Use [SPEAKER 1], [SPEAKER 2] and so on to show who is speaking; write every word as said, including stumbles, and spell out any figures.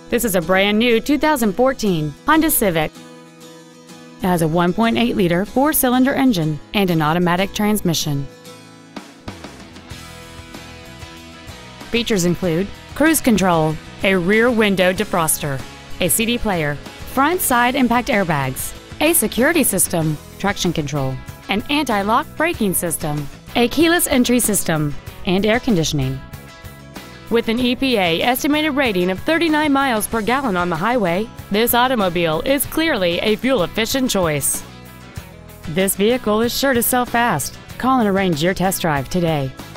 [SPEAKER 1] This is a brand new two thousand fourteen Honda Civic. It has a one point eight liter four-cylinder engine and an automatic transmission. Features include cruise control, a rear window defroster, a C D player, front side impact airbags, a security system, traction control, an anti-lock braking system, a keyless entry system, and air conditioning. With an E P A estimated rating of thirty-nine miles per gallon on the highway, this automobile is clearly a fuel-efficient choice. This vehicle is sure to sell fast. Call and arrange your test drive today.